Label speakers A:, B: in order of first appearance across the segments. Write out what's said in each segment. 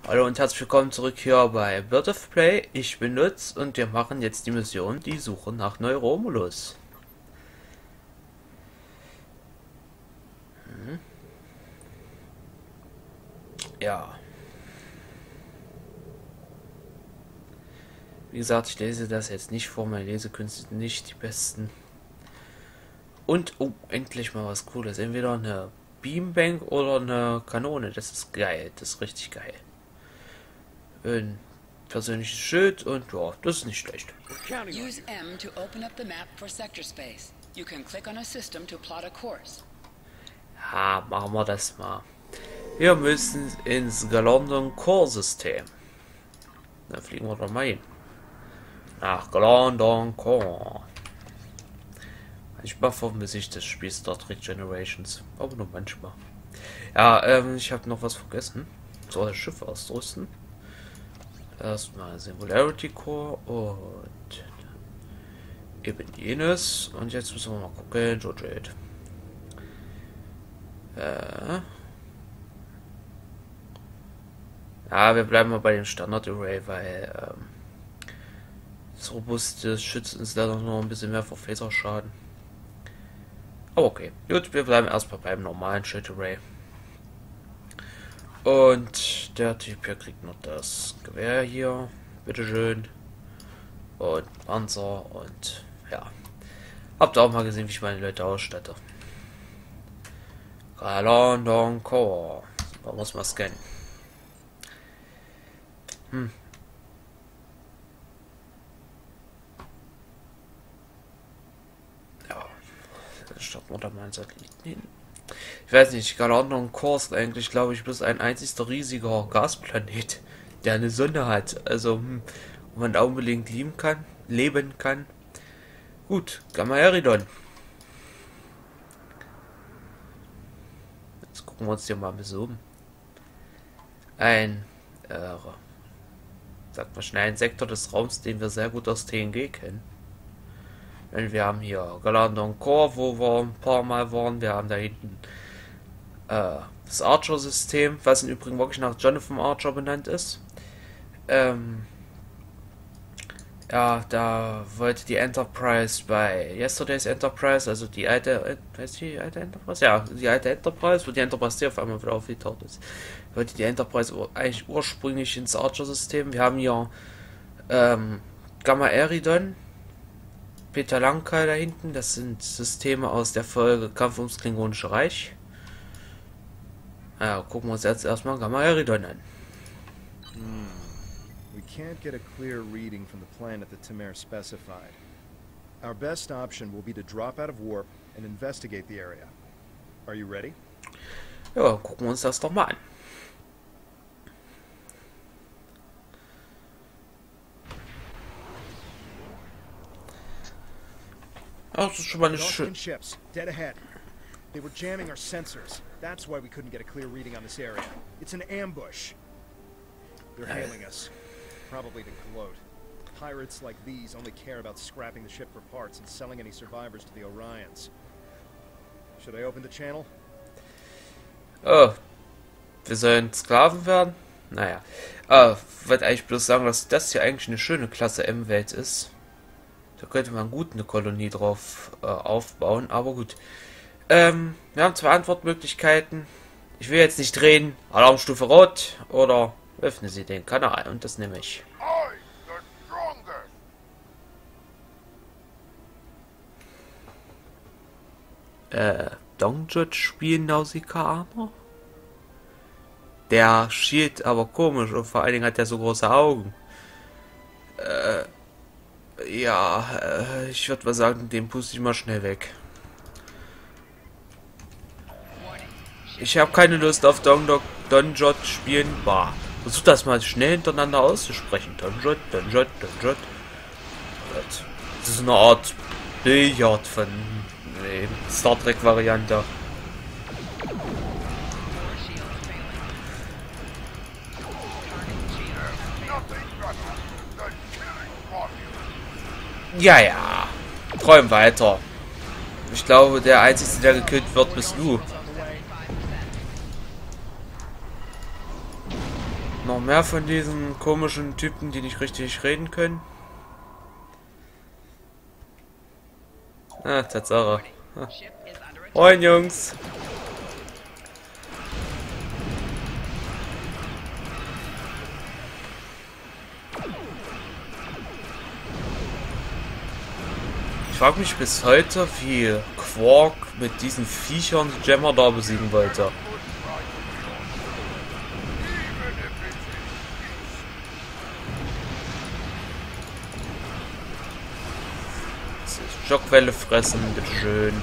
A: Hallo und herzlich willkommen zurück hier bei Bird of Prey. Ich bin Lutz und wir machen jetzt die Mission, die Suche nach Neuromulus. Ja. Wie gesagt, ich lese das jetzt nicht vor, meine Lesekünste sind nicht die besten. Und, oh, endlich mal was Cooles. Entweder eine Beambank oder eine Kanone. Das ist geil, das ist richtig geil. Ein persönliches Schild und ja, das ist nicht schlecht.
B: Use M to open up the map for sector space. You can click on a system to plot a course.
A: Ja, machen wir das mal. Wir müssen ins Galandon Core System. Dann fliegen wir doch mal hin. Nach Galandon Core. Manchmal vermisse ich das Spiel Star Trek Generations. Aber nur manchmal. Ja, ich habe noch was vergessen. Soll das Schiff ausrüsten. Erstmal Singularity Core und eben jenes. Und jetzt müssen wir mal gucken. Georgette. Ja, wir bleiben mal bei dem Standard Array, weil das robuste schützt uns leider noch ein bisschen mehr vor Phaserschaden. Aber okay, gut, wir bleiben erstmal beim normalen Shit Array. Und der Typ hier kriegt noch das Gewehr hier, bitteschön. Und Panzer und ja. Habt ihr auch mal gesehen, wie ich meine Leute ausstatte. Galandon Core. Man muss mal scannen. Ja. Dann starten wir da mal einen Satelliten hin. Ich weiß nicht, Galandon Core ist eigentlich, glaube ich, bloß ein einziger riesiger Gasplanet, der eine Sonne hat. Also, wo man da unbedingt leben kann. Gut, Gamma Eridon. Jetzt gucken wir uns hier mal ein bisschen um. Sagt man schnell, ein Sektor des Raums, den wir sehr gut aus TNG kennen. Denn wir haben hier Galandon Core, wo wir ein paar Mal waren. Wir haben da hinten das Archer-System, was im Übrigen wirklich nach Jonathan Archer benannt ist. Ja, da wollte die Enterprise bei Yesterday's Enterprise, also die alte, weißt du, die alte Enterprise? Ja, die alte Enterprise, wo die Enterprise auf einmal wieder aufgetaucht ist. Wollte die Enterprise eigentlich ursprünglich ins Archer-System. Wir haben hier Gamma Eridon, Peter Lanka da hinten, das sind Systeme aus der Folge Kampf ums Klingonische Reich. Ja, gucken wir uns jetzt erstmal Gamma Eridon an.
C: We can't get a clear reading from the planet that Tamir specified. Our best option will be to drop out of warp and investigate the area. Are you ready?
A: Ja, gucken wir uns das doch mal an. Ach, das ist schon mal eine schöne.
C: Ships, dead ahead. They were jamming our sensors. That's why we couldn't get a clear reading on this area. It's an ambush. They're hailing us. Probably to gloat. Pirates like these only care about scrapping the ship for parts and selling any survivors to the Orions. Should I open the channel?
A: Oh, wir sollen Sklaven werden? Naja. Wollte eigentlich bloß sagen, dass das hier eigentlich eine schöne Klasse M-Welt ist. Da könnte man gut eine Kolonie drauf aufbauen, aber gut. Wir haben zwei Antwortmöglichkeiten. Ich will jetzt nicht drehen. Alarmstufe Rot oder öffne Sie den Kanal und das nehme ich. Dongjot spielen Nausicaa Armor? Der schielt aber komisch und vor allen Dingen hat er so große Augen. Ich würde mal sagen, den puste ich mal schnell weg. Ich habe keine Lust auf Dongjot spielen. Bah. Versuch das mal schnell hintereinander auszusprechen. Dongjot. Das ist eine Art Billard von Star Trek Variante. Ja. Träum weiter. Ich glaube, der Einzige, der gekillt wird, bist du. Noch mehr von diesen komischen Typen, die nicht richtig reden können. Ah, Tatsache. Ah. Moin, Jungs. Ich frage mich bis heute, wie Quark mit diesen Viechern die Gemma da besiegen wollte. Schockwelle fressen, bitteschön.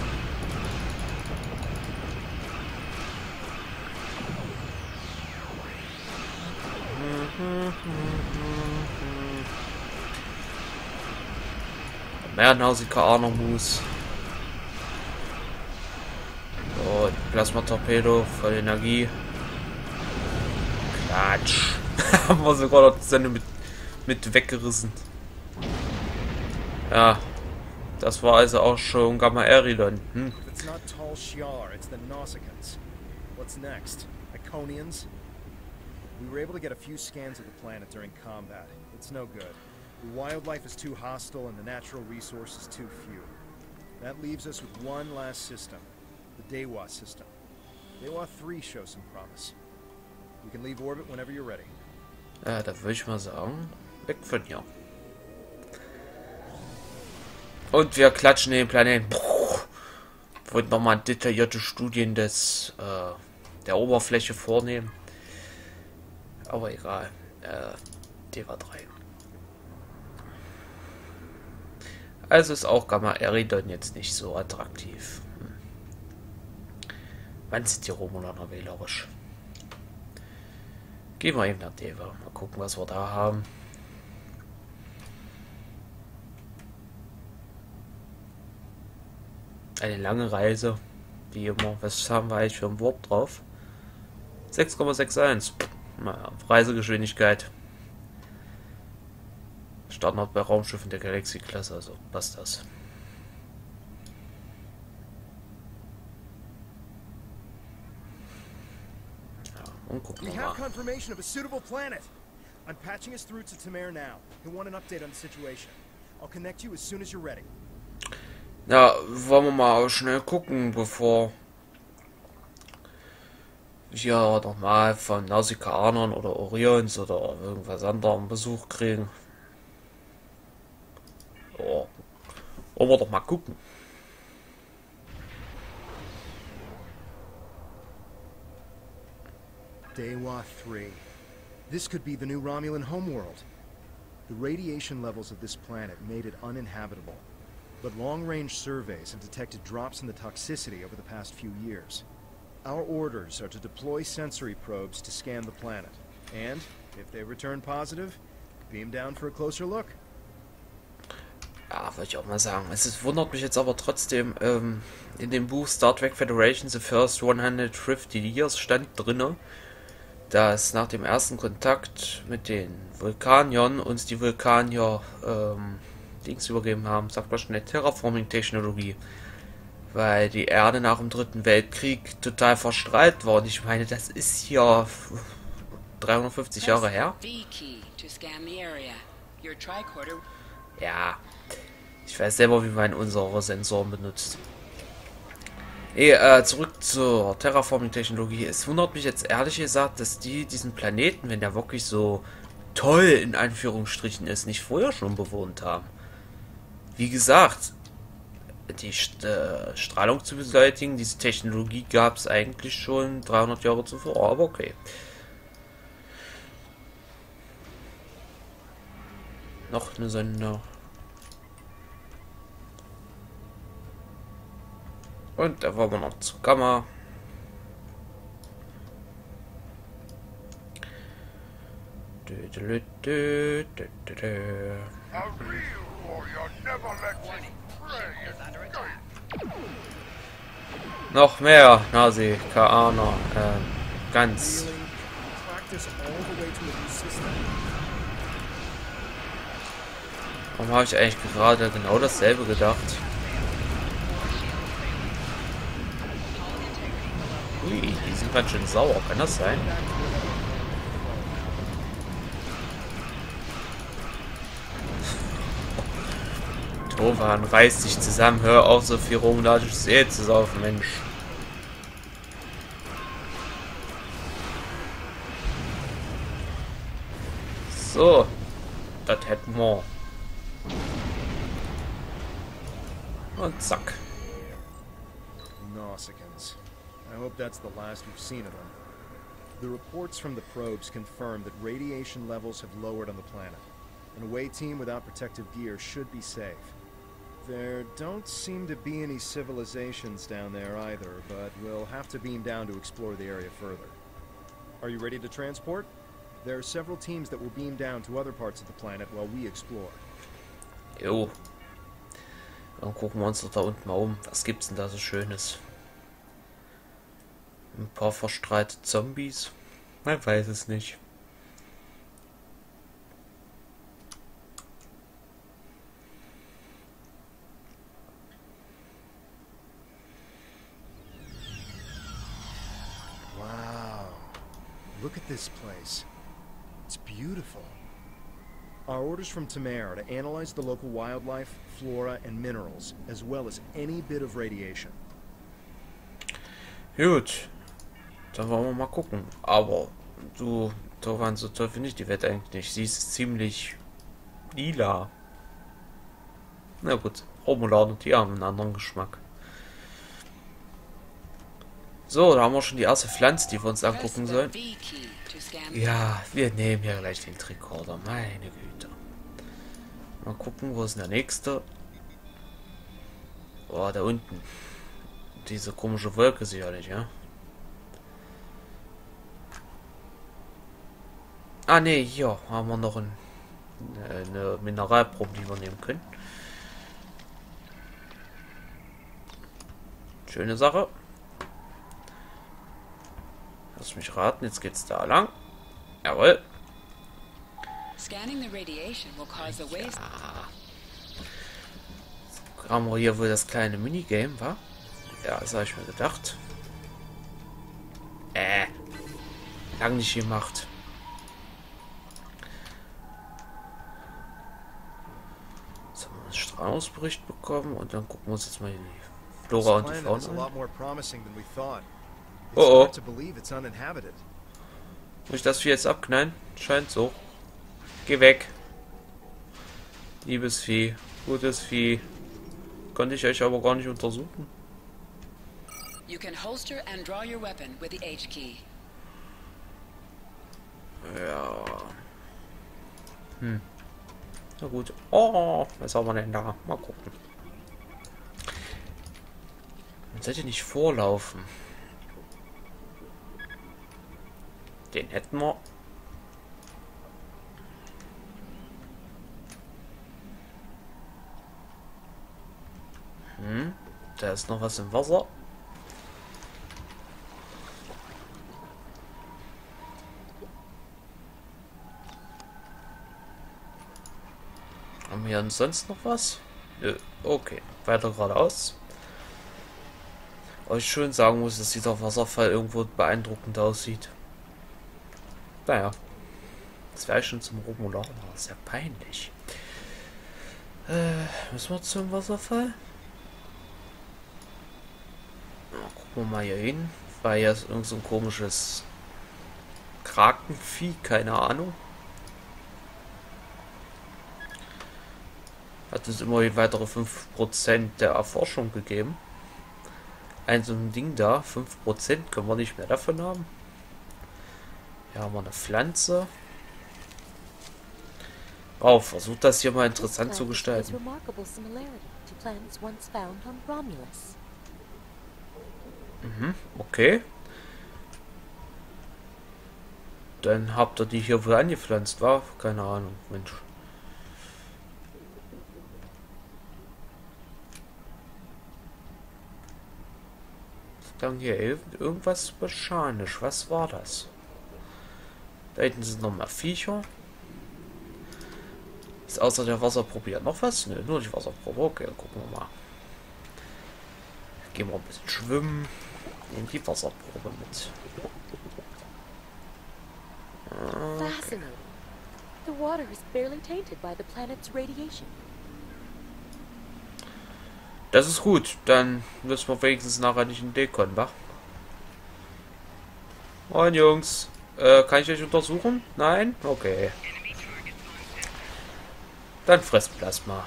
A: Mehr Nausikaner-Mus. So, Plasma-Torpedo, voll Energie. Klatsch. Haben wir sogar noch die Sende mit weggerissen. Ja, das war also auch schon Gamma Eridon.
C: It's not Tal Shiar, it's the Nausicaans. What's next? Iconians? We were able to get a few scans of the planet during combat. It's no good. The wildlife is too hostile and the natural resources too few. That leaves us with one last system, the Dewa system. Dewa 3 shows some promise. We can leave orbit whenever you're ready.
A: Ja, da würde ich mal sagen, weg von hier. Und wir klatschen den Planeten. Wollen nochmal detaillierte Studien der Oberfläche vornehmen. Aber egal. Dewa 3. Also ist auch Gamma Eridon jetzt nicht so attraktiv. Wann sind die Romulaner wählerisch? Gehen wir eben nach Dewa. Mal gucken, was wir da haben. Eine lange Reise. Wie immer. Was haben wir eigentlich für ein Wort drauf? 6,61. Naja, Reisegeschwindigkeit. Standard bei Raumschiffen der Galaxy-Klasse, also passt das. Ja, und gucken wir mal.
C: Confirmation of a suitable planet. I'm patching us through to Tamir now. He'll want an update on the situation. I'll connect you as soon as you're ready.
A: Ja, wollen wir mal schnell gucken, bevor wir nochmal von Nausikaanern oder Orions oder irgendwas anderem Besuch kriegen. Oh. Wollen wir doch mal gucken.
C: Dewa 3. This could be the new Romulan homeworld. The radiation levels of this planet made it uninhabitable. But long-range surveys have detected drops in the toxicity over the past few years. Our orders are to deploy sensory probes to scan the planet. And, if they return positive, beam down for a closer look.
A: Ja, würde ich auch mal sagen. Wundert mich jetzt aber trotzdem, in dem Buch Star Trek Federation The First 150 Years stand drinne, dass nach dem ersten Kontakt mit den Vulkaniern uns die Vulkanier Dings übergeben haben, sagt man schnell, Terraforming-Technologie. Weil die Erde nach dem Dritten Weltkrieg total verstrahlt war. Und ich meine, das ist hier 350 Jahre her. Ja, ich weiß selber, wie man unsere Sensoren benutzt. Zurück zur Terraforming-Technologie. Es wundert mich jetzt ehrlich gesagt, dass die diesen Planeten, wenn der wirklich so toll in Anführungsstrichen ist, nicht vorher schon bewohnt haben. Wie gesagt, die Strahlung zu beseitigen, diese Technologie gab es eigentlich schon 300 Jahre zuvor, aber okay. Noch eine Sonde. Und da wollen wir noch zur Gamma. Noch mehr Nausikaner. Ganz. Warum habe ich eigentlich gerade genau dasselbe gedacht? Ui, die sind ganz schön sauer. Kann das sein? Tovan, reiß dich zusammen, hör auf, so viel rumlatisches See zu saufen, Mensch. So, das hätten wir. Und zack.
C: Nausicaans. I hope that's the last we've seen of them. The reports from the probes confirm that radiation levels have lowered on the planet. An away team without protective gear should be safe. There don't seem to be any civilizations down there either, but we'll have to beam down to explore the area further. Are you ready to transport? There are several teams that will beam down to other parts of the planet while we explore.
A: Jo. Dann gucken wir uns doch da unten mal um. Was gibt's denn da so Schönes? Ein paar verstrahlte Zombies? Man weiß es nicht.
C: Wow. Look at this place. It's beautiful. Our orders from Tamar are to analyze the local wildlife, flora, and minerals, as well as any bit of radiation.
A: Gut. Dann wollen wir mal gucken. Aber du, Tovan, so toll finde ich die Welt eigentlich nicht. Sie ist ziemlich lila. Na gut, Romulaner und die haben einen anderen Geschmack. So, da haben wir schon die erste Pflanze, die wir uns angucken sollen. Ja, wir nehmen ja gleich den Tricorder, meine Güte. Mal gucken, wo ist denn der nächste? Oh, da unten. Diese komische Wolke sicherlich, ja? Ah, ne, hier haben wir noch eine Mineralprobe, die wir nehmen können. Schöne Sache. Lass mich raten, jetzt geht's da lang. Jawohl. Ja. Haben wir hier wohl das kleine Minigame, wa? Ja, das habe ich mir gedacht. Lang nicht gemacht. Jetzt haben wir einen Strahlungsbericht bekommen und dann gucken wir uns jetzt mal die Flora und die Fauna an. Oh oh. Muss ich das Vieh jetzt abknallen? Scheint so. Geh weg. Liebes Vieh. Gutes Vieh. Konnte ich euch aber gar nicht untersuchen.
B: You can holster and draw your weapon with the H key.
A: Ja. Na gut. Oh, was haben wir denn da? Mal gucken. Man sollte nicht vorlaufen. Den hätten wir. Da ist noch was im Wasser. Haben wir ansonsten noch was? Nö. Okay, weiter geradeaus. Was ich schön sagen muss, dass dieser Wasserfall irgendwo beeindruckend aussieht. Naja. Das wäre schon zum Romulaner. Sehr peinlich. Müssen wir zum Wasserfall? Gucken wir mal hier hin. War hier irgend so ein komisches Krakenvieh, keine Ahnung. Hat es immerhin weitere 5% der Erforschung gegeben. Ein so ein Ding da, 5% können wir nicht mehr davon haben. Hier haben wir eine Pflanze. Oh, versucht das hier mal interessant zu gestalten. Okay. Dann habt ihr die hier wohl angepflanzt, war? Keine Ahnung, Mensch. Dann hier irgendwas mechanisch. Was war das? Da hinten sind noch mal Viecher. Ist außer der Wasserprobe ja noch was? Nö, nur die Wasserprobe. Okay, dann gucken wir mal. Gehen wir ein bisschen schwimmen. Nehmen die Wasserprobe mit. Okay.
D: The water is barely tainted by the planet's radiation.
A: Das ist gut. Dann müssen wir wenigstens nachher nicht in Dekon, wa? Und Jungs, kann ich euch untersuchen? Nein? Okay. Dann fresst Plasma.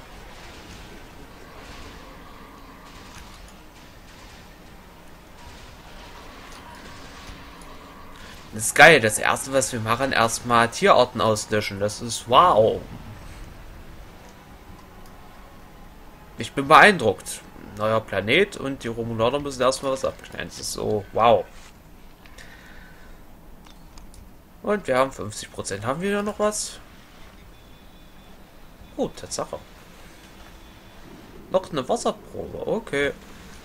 A: Das ist geil. Das erste, was wir machen, erstmal Tierarten auslöschen. Das ist wow. Ich bin beeindruckt. Neuer Planet und die Romulaner müssen erstmal was abknallen. Das ist so wow. Und wir haben 50%. Haben wir da noch was? Oh, Tatsache. Noch eine Wasserprobe. Okay.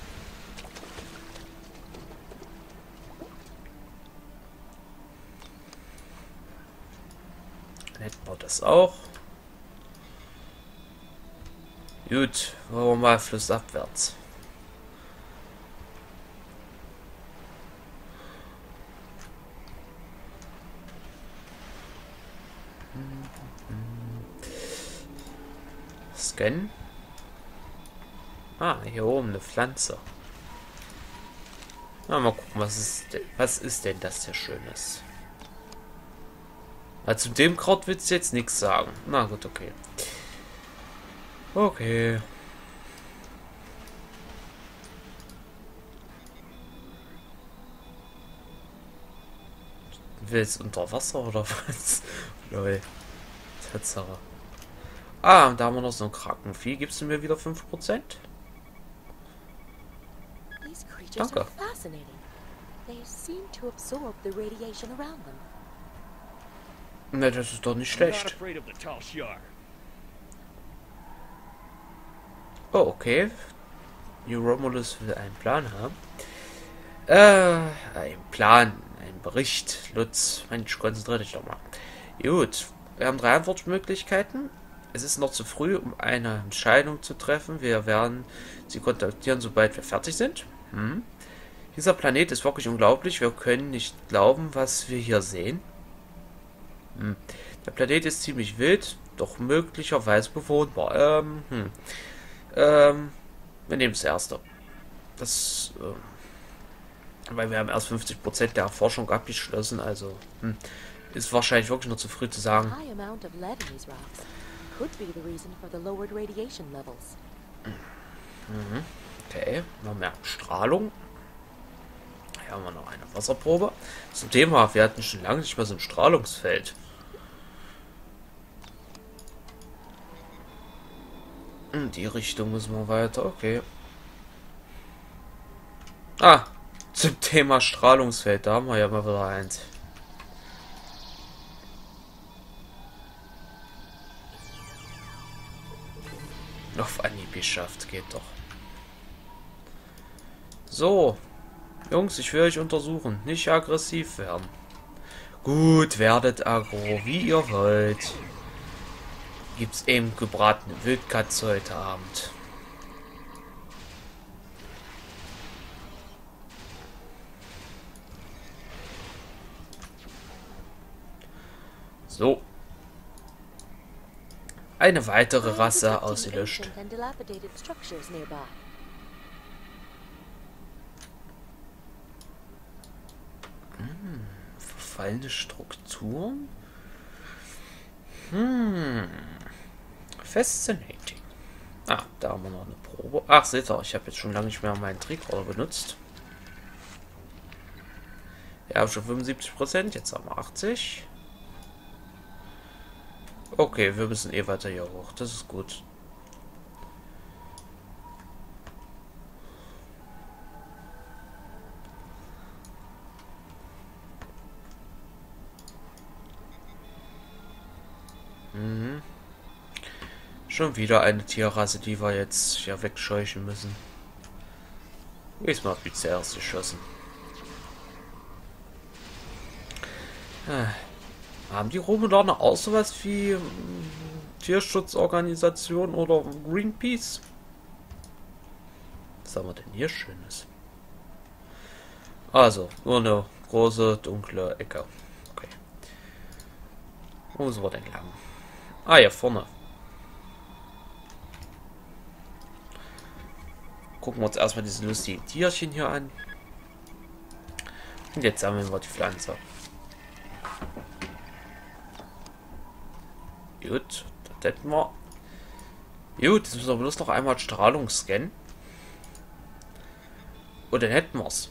A: Dann hätten wir das auch. Gut, wollen wir mal flussabwärts. Scannen. Ah, hier oben eine Pflanze. Na, mal gucken, was ist denn das hier Schönes? Na, zu dem Kraut willst du jetzt nichts sagen. Na gut, okay. Okay. Willst du unter Wasser oder was? Lol. Tatsache. Ah, da haben wir noch so ein Krakenvieh. Gibst du mir wieder 5%?
D: These creatures
A: Danke.
D: are fascinating. They seem to absorb the radiation around them.
A: Na, das ist doch nicht
C: I'm not
A: schlecht.
C: afraid of the Tal Shiar.
A: Oh, okay. New Romulus will einen Plan haben. Ein Plan, ein Bericht. Lutz, Mensch, konzentrier dich doch mal. Gut, wir haben 3 Antwortmöglichkeiten. Es ist noch zu früh, um eine Entscheidung zu treffen. Wir werden Sie kontaktieren, sobald wir fertig sind. Dieser Planet ist wirklich unglaublich. Wir können nicht glauben, was wir hier sehen. Der Planet ist ziemlich wild, doch möglicherweise bewohnbar. Wir nehmen das erste. Das, weil wir haben erst 50% der Forschung abgeschlossen, also ist wahrscheinlich wirklich noch zu früh zu sagen.
D: High amount of lead in these rocks could be the reason for the lowered radiation levels.
A: Okay, noch mehr Strahlung. Hier haben wir noch eine Wasserprobe. Zum Thema, wir hatten schon lange nicht mehr so ein Strahlungsfeld. In die Richtung müssen wir weiter, okay. Ah, zum Thema Strahlungsfeld, da haben wir ja mal wieder eins. Auf Anhieb geschafft, geht doch. So, Jungs, ich will euch untersuchen, nicht aggressiv werden. Gut, werdet aggro, wie ihr wollt. Gibt's eben gebratene Wildkatze heute Abend. So. Eine weitere Rasse ausgelöscht.
D: And dilapidated structures nearby.
A: Verfallene Strukturen? Fascinating. Ah, da haben wir noch eine Probe. Ach, seht ihr, ich habe jetzt schon lange nicht mehr meinen Trickroller benutzt. Ja, schon 75%, jetzt haben wir 80%. Okay, wir müssen eh weiter hier hoch. Das ist gut. Schon wieder eine Tierrasse, die wir jetzt hier wegscheuchen müssen. Diesmal hab ich zuerst geschossen. Haben die Romulaner auch sowas wie Tierschutzorganisation oder Greenpeace? Was haben wir denn hier Schönes? Also, nur eine große, dunkle Ecke. Okay. Wo müssen wir denn lang? Ah, hier vorne. gucken wir uns erstmal diese lustigen Tierchen hier an. Und jetzt sammeln wir die Pflanze. Gut, das hätten wir. Gut, jetzt müssen wir bloß noch einmal Strahlung scannen. Und dann hätten wir es.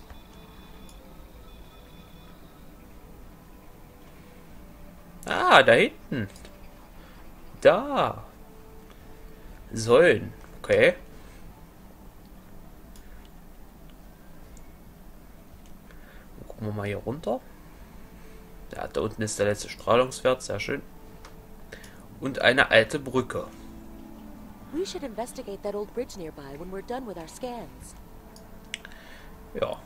A: Ah, da hinten. Da. Säulen. Okay. Dann gucken wir mal hier runter. Ja, da unten ist der letzte Strahlungswert. Sehr schön. Und eine alte Brücke.
D: We should investigate that old bridge nearby when we're done with our scans.
A: Ja.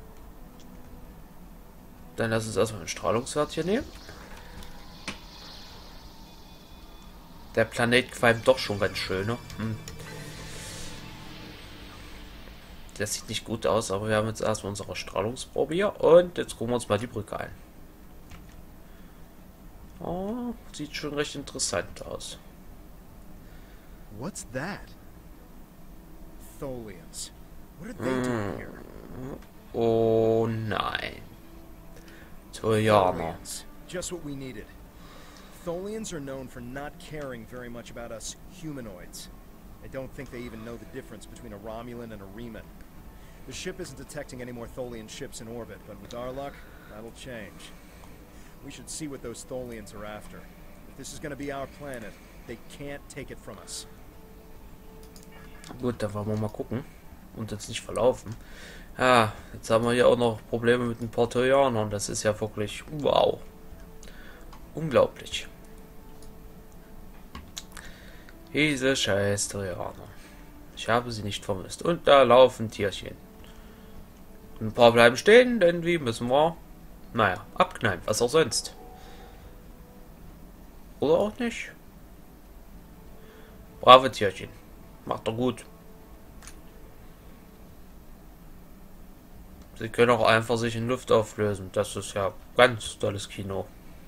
A: Dann lass uns erstmal den Strahlungswert hier nehmen. Der Planet qualmt doch schon ganz schön, ne? Das sieht nicht gut aus, aber wir haben jetzt erstmal unsere Strahlungsprobe hier. Und jetzt gucken wir uns mal die Brücke an. Oh, sieht schon recht interessant aus.
C: What's that? Tholians. What are they doing here?
A: Oh nein. Tolianer.
C: Tholians. Just what we needed. Tholians are known for not caring very much about us humanoids. I don't think they even know the difference between a Romulan and a Reman. The ship isn't detecting any more Tholian ships in orbit, but with our luck, that'll change. We should see what those Tholians are after. If this is going to be our planet, they can't take it from us.
A: Gut, dann wollen wir mal gucken und uns nicht verlaufen. Ja, jetzt haben wir hier auch noch Probleme mit den Portolianern. Das ist ja wirklich wow. Unglaublich. Diese scheiß Tolianer. Ich habe sie nicht vermisst. Und da laufen Tierchen. Ein paar bleiben stehen, denn wie müssen wir, naja, abknallen, was auch sonst. Oder auch nicht. Brave Tierchen. Macht doch gut. Sie können auch einfach sich in Luft auflösen. Das ist ja ganz tolles Kino.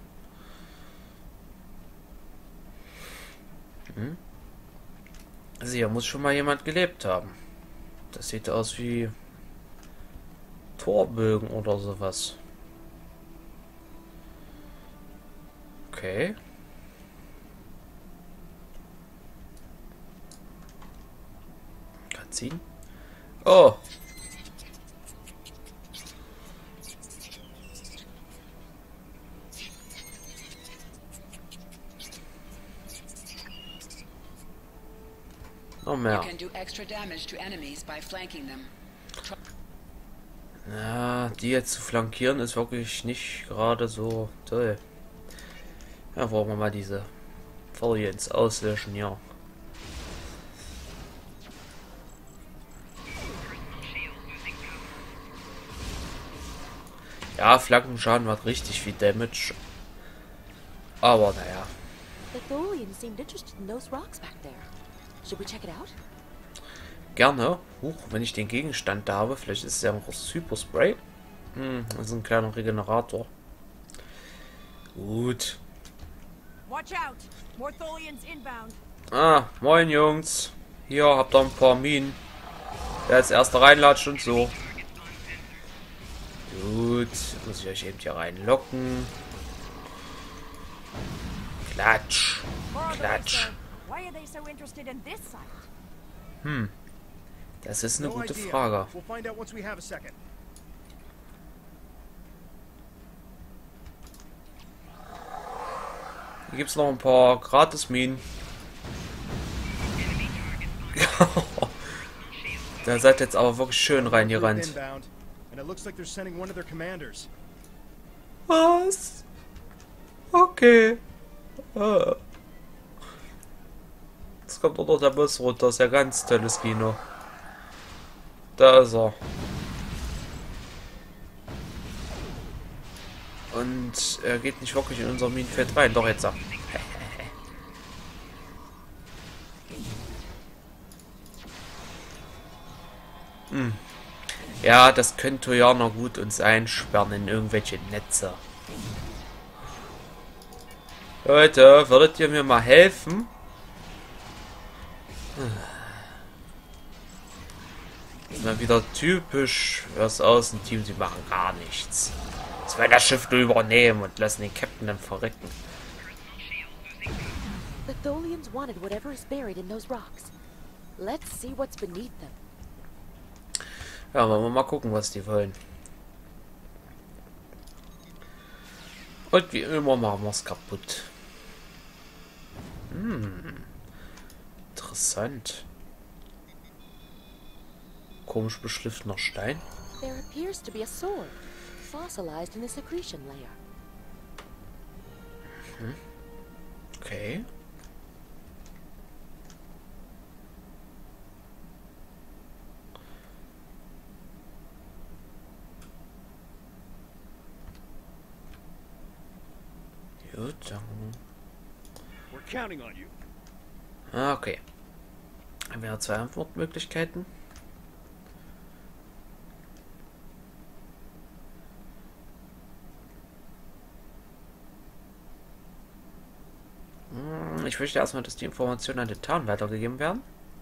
A: Also hier muss schon mal jemand gelebt haben. Das sieht aus wie Torbögen oder sowas. Okay. Cutscene. Oh. Noch mehr.
B: You can do extra damage to enemies by flanking them.
A: Ja, die jetzt zu flankieren ist wirklich nicht gerade so toll. Ja, wollen wir mal diese Tholians auslöschen, ja. Ja, Flankenschaden macht richtig viel Damage. Aber naja.
D: The Tholians seemed interested in those rocks back there. Should we check it out?
A: Gerne. Wenn ich den Gegenstand da habe, vielleicht ist es ja noch das Hyperspray. Das ist ein kleiner Regenerator. Gut.
E: Watch out! More Tholians inbound.
A: Ah, moin Jungs. Hier habt ihr ein paar Minen. Der als erster reinlatscht und so. Gut, muss ich euch eben hier reinlocken. Klatsch. Klatsch.
E: Why are they so interested in this site?
A: Das ist eine
C: No
A: gute
C: idea.
A: Frage.
C: We'll find out once we have a second.
A: Hier gibt es noch ein paar Gratis-Minen. Da seid jetzt aber wirklich schön reingerannt.
C: Inbound, and it looks like they're sending one of their commanders.
A: Was? Okay. Ah. Jetzt kommt auch noch der Bus runter. Das ist ja ganz tolles Kino. Da ist er. Und er geht nicht wirklich in unser Minenfeld rein. Doch, jetzt er. Ja, das könnte ja noch gut uns einsperren in irgendwelche Netze. Leute, würdet ihr mir mal helfen? mal wieder typisch das Außenteam, sie machen gar nichts. Sie wollen das Schiff nur übernehmen und lassen den Captain dann verrecken.
D: The Tholians wanted whatever is buried in those rocks. Let's see what's beneath them.
A: Ja, wollen wir mal gucken, was die wollen. Und wie immer machen wir es kaputt. Interessant. Komisch beschriftener Stein.
D: There appears to be a sword, fossilized in the secretion layer.
A: Okay. Gut, dann.
C: We're counting on you.
A: Ah, okay. Haben wir zwei Antwortmöglichkeiten. Ich möchte erstmal, dass die Informationen an den Town weitergegeben werden.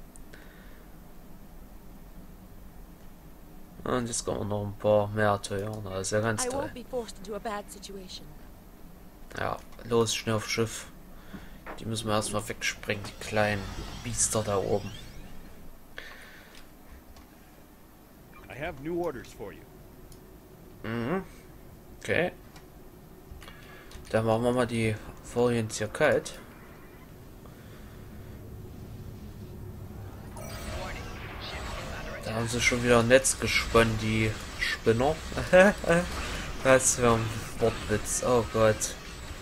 A: Und jetzt kommen noch ein paar mehr zu hören. Das ist ja ganz
D: I
A: toll.
D: won't be forced into a bad situation.
A: Ja, los, schnell aufs Schiff. Die müssen wir erstmal wegsprengen, die kleinen Biester da oben.
C: I have new orders for you.
A: Okay. Dann machen wir mal die Folien hier kalt. Da haben sie schon wieder ein Netz gesponnen, die Spinner. Das wäre ein Wortwitz. Oh Gott.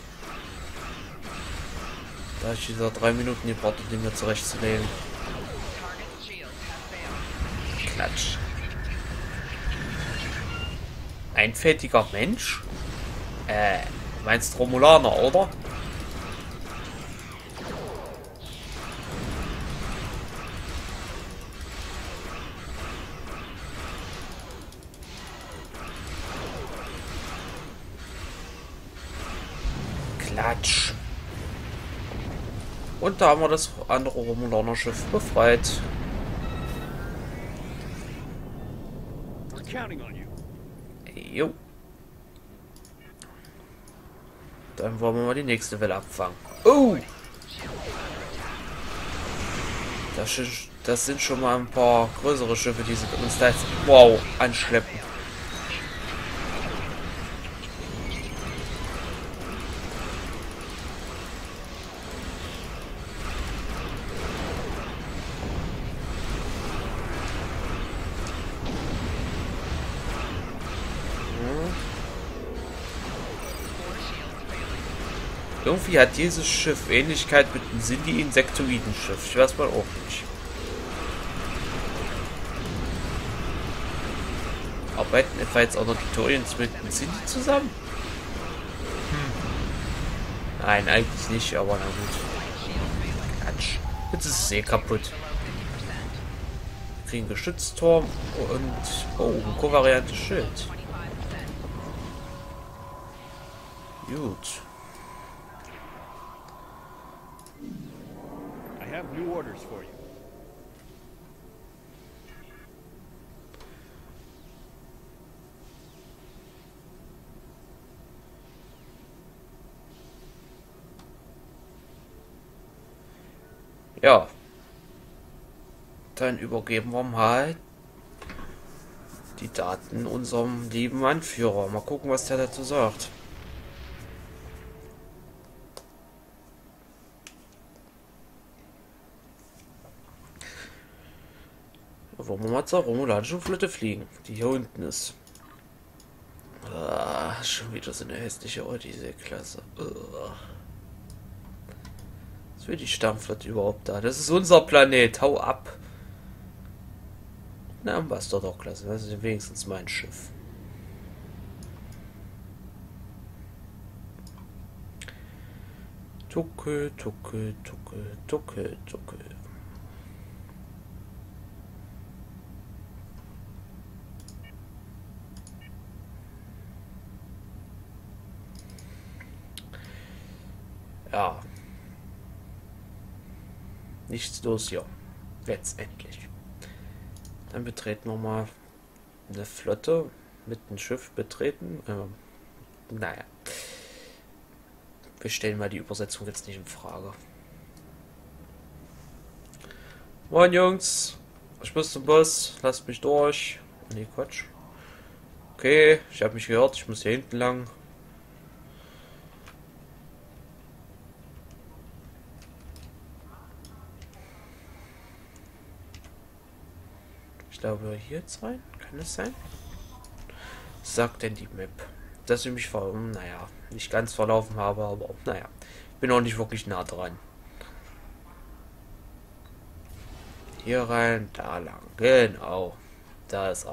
A: Da habe ich wieder 3 Minuten gebraucht, um die mir zurechtzulegen. Klatsch. Einfältiger Mensch? Meinst Romulaner, oder? Klatsch. Und da haben wir das andere Romulaner-Schiff befreit.
C: We're counting on you.
A: Jo. Dann wollen wir mal die nächste Welle abfangen. Oh! Das sind schon mal ein paar größere Schiffe, die sind uns da jetzt, wow, anschleppen. Irgendwie hat dieses Schiff Ähnlichkeit mit dem Sindhi-Insektoiden-Schiff. Ich weiß mal auch nicht. Arbeiten etwa jetzt auch noch die Thorians mit dem Sindhi zusammen? Nein, eigentlich nicht, aber na gut. Quatsch. Jetzt ist es eh kaputt. Wir kriegen Geschützturm und... Oh, ein kovariantes Schild. Gut.
C: I have new orders for you.
A: Ja. Dann übergeben wir mal die Daten unserem lieben Anführer. Mal gucken, was der dazu sagt. Wollen wir mal zur romulanischen Flotte fliegen, die hier unten ist. Ah, schon wieder so eine hässliche Odyssee-Klasse. Was will die Stammflotte überhaupt da? Das ist unser Planet, hau ab. Na, Ambassador-Klasse, das ist wenigstens mein Schiff. Tucke, tucke, tucke, tucke, tucke. Ja. Nichts los hier. Letztendlich. Dann betreten wir mal eine Flotte mit einem Schiff betreten. Naja. Wir stellen mal die Übersetzung jetzt nicht in Frage. Moin Jungs, ich muss zum Boss, lasst mich durch. Nee, Quatsch. Okay, ich habe mich gehört, ich muss hier hinten lang. Ich glaube hier jetzt rein, kann es sein? Was sagt denn die Map? Dass ich mich naja, nicht ganz verlaufen habe, aber naja, bin auch nicht wirklich nah dran. Hier rein, da lang, genau. Da ist er.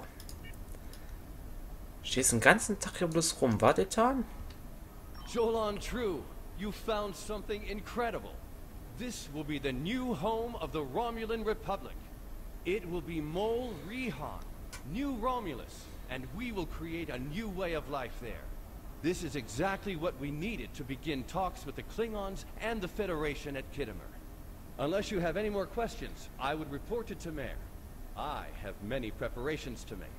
A: Stehst den ganzen Tag hier bloß rum, war Detan?
F: Jolan True, you found something incredible. This will be the new home of the Romulan Republic. It will be Mol Rihan, New Romulus, and we will create a new way of life there. This is exactly what we needed to begin talks with the Klingons and the Federation at Khitomer. Unless you have any more questions, I would report to Tamer. I have many preparations to make.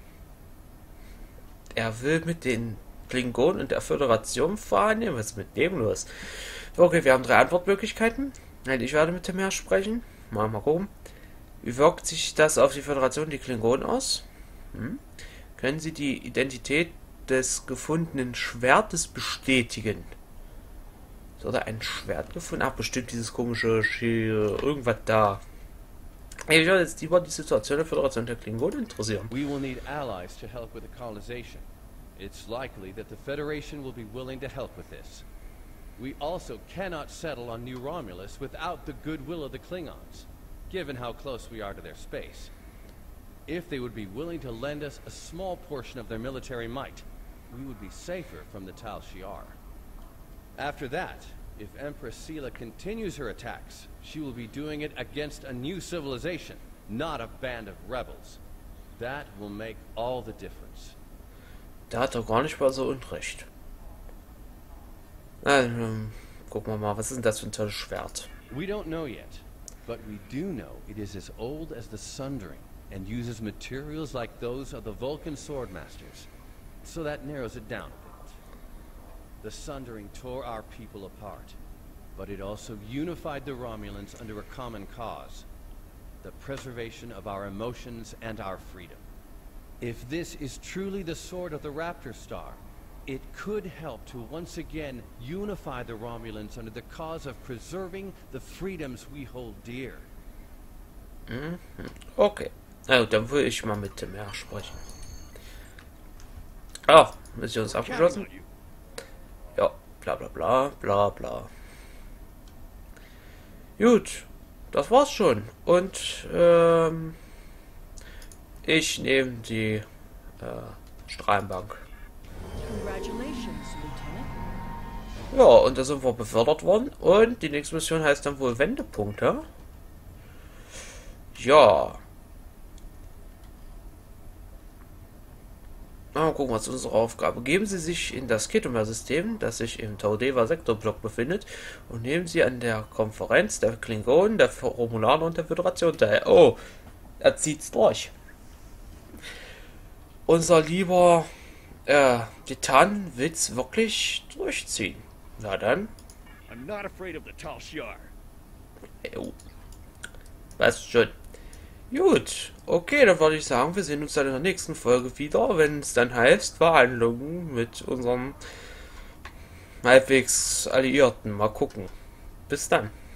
A: Er will mit den Klingonen und der Föderation verhandeln. Was ist mit dem los? Okay, wir haben 3 Antwortmöglichkeiten. Ich werde mit Tamer sprechen. Mal gucken. Wie wirkt sich das auf die Föderation und die Klingonen aus? Können Sie die Identität des gefundenen Schwertes bestätigen? Oder ein Schwert gefunden? Ach, bestimmt dieses komische irgendwas da. Ich würde jetzt lieber die Situation der Föderation der Klingonen interessieren.
F: We will need allies to help with the colonization. It's likely that the Federation will be willing to help with this. We also cannot settle on New Romulus without the goodwill of the Klingons, given how close we are to their space. If they would be willing to lend us a small portion of their military might, we would be safer from the Tal Shiar. After that, if Empress Sela continues her attacks, she will be doing it against a new civilization, not a band of rebels. That will make all the difference.
A: Da hat er gar nicht mal so unrecht. Gucken wir mal, was ist denn das für ein tolles Schwert?
F: We don't know yet, but we do know it is as old as the Sundering and uses materials like those of the Vulcan Swordmasters. So that narrows it down a bit. The Sundering tore our people apart, but it also unified the Romulans under a common cause: the preservation of our emotions and our freedom. If this is truly the sword of the Raptor Star, it could help to once again unify the Romulans under the cause of preserving the freedoms we hold dear.
A: Okay. Also, dann will ich mal mit dem Herr sprechen. Ach, Mission ist abgeschlossen. Ja, bla bla bla bla bla. Gut, das war's schon. Und ich nehme die Strahlenbank.
E: Congratulations, Lieutenant.
A: Ja, und da sind wir befördert worden. Und die nächste Mission heißt dann wohl Wendepunkte. Ja. Mal gucken, was ist unsere Aufgabe. Geben Sie sich in das Khitomer-System, das sich im Taudeva-Sektorblock befindet, und nehmen Sie an der Konferenz der Klingonen, der Romulaner und der Föderation teil. Oh, er zieht's durch. Unser lieber Titan will's wirklich durchziehen. Na dann.
C: I'm not afraid of the Tal Shiar.
A: Jo. Weißt schon. Gut, okay, dann würde ich sagen, wir sehen uns dann in der nächsten Folge wieder, wenn es dann heißt, Verhandlungen mit unserem halbwegs Alliierten. Mal gucken. Bis dann.